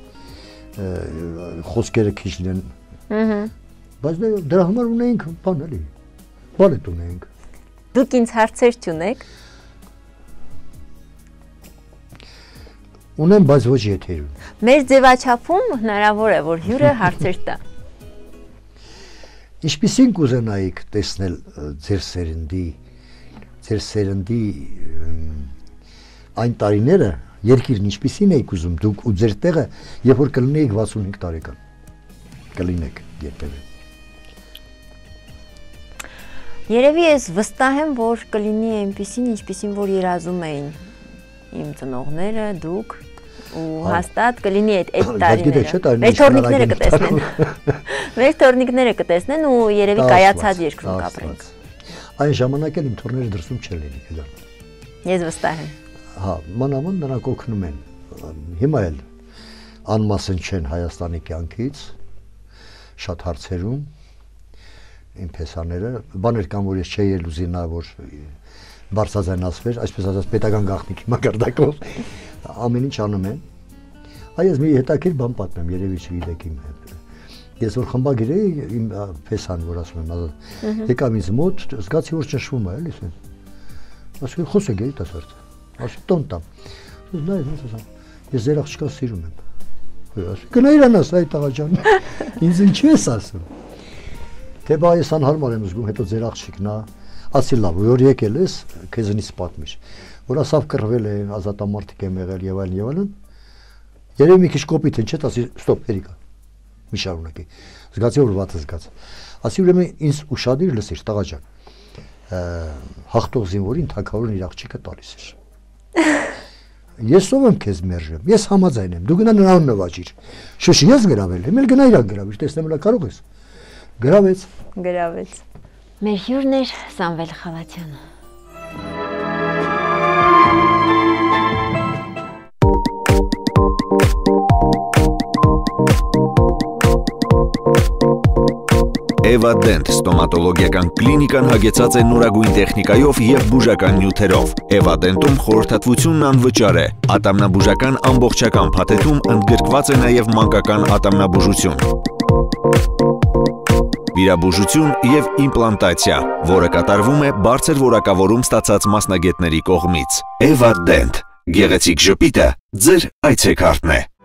Speaker 3: Խոսքերը քիչ լինեն։
Speaker 2: Ահա։
Speaker 3: Բայց դրա համար ունենք բան էլի։ Բալետ ունենք։
Speaker 2: Դուք ինձ հարցեր չունեք։
Speaker 3: Ունեմ, բայց ոչ եթերում։
Speaker 2: Մեր ձևաչափում հնարավոր է, որ հյուրը հարցեր տա։
Speaker 3: Ինչպիսին կուզենայիք տեսնել ձեր սերնդի, ձեր սերնդի այն տարիները, երկիրն ինչպիսին եք ուզում դուք ու ձեր տեղը, երբ որ կլինեիք վաթսունհինգ տարեկան։ Կլինեք երբևէ։
Speaker 2: Երևի ես վստահ եմ, որ կլինի այնպիսին, ինչպիսին որ երազում էին իմ ծնողները, դուք ու հաստատ կլինի այդ այդ տարիները։ Մեր թորնիկները կտեսնեն։ Մեր թորնիկները կտեսնեն ու երևի կայացած երկրում կապրենք։
Speaker 3: Այն ժամանակ էլ իմ թորները դրսում չեն լինի, դա։
Speaker 2: Ես վստահ եմ։
Speaker 3: Հա, մանավանդ նրանք օգնում են։ Հիմա էլ անմասն չեն Հայաստանի կյանքից, շատ հարցերում իմ փեսաները, բաներ կան, որ ես չէի ուզի նա, որ բարձրաձայնացվեր, այսպես ասած պետական գաղտնիքի մակարդակով ամեն ինչ անում են։ Այ ես մի հետաքրքիր բան պատմեմ, երևի չգիտեք իմ հետ։ Ես որ խմբագիր էի, իմ փեսան, որ ասում եմ, ազատ, եկավ ինձ մոտ, զգացի, որ ճնշվում է, էլի ասում։ Ասում եմ, խոսեք երիտասարդ։ Ասում տոն տամ։ Ասում նայ, ես ասում, ես ձեր աղջկան սիրում եմ։ Ասում, գնա իրանաս այդ աղա ջան։ Ինձ ինչու ես ասում։ Թե բա ես անհարմար եմ զգում, հետո ձեր աղջիկն է, ասի լավ, որ եկել ես, քեզնից պատմիր, որ ասավ կռվել է, ազատամարտիկ եմ եղել եւ այլն եւ այլն։ Երևի մի քիչ կոպիտ են, չէ՞, ասի ստոպ, հերիկա։ Մի շարունակի։ Զգացի որ վատը զգաց։ Ասի ուրեմն ինձ ուշադիր լսիր, տղա ջան։ Հաղթող զինվորին թագավորն իր աղջիկը տալիս էր։ Ես ով եմ քեզ մերժեմ, ես համաձայն եմ, դու գնա նրան նվաճիր։ Շուշի ես գրավել եմ, էլ գնա իրան գրավիր, տեսնեմ լա կարող ես։ Գրավեց։
Speaker 2: Գրավեց։ Մեր հյուրն էր Սամվել Խալաթյանը։
Speaker 1: Eva Dent ստոմատոլոգիական կլինիկան հագեցած է նորագույն տեխնիկայով և բուժական նյութերով։ Eva Dent-ում խորհրդատվությունն անվճար է։ Ատամնաբուժական ամբողջական փաթեթում ընդգրկված է նաև մանկական ատամնաբուժություն, վիրաբուժություն և իմպլանտացիա, որը կատարվում է բարձր որակավորում ստացած մասնագետների կողմից։ Eva Dent. Գեղեցիկ ժպիտը ձեր այցեքարտն է։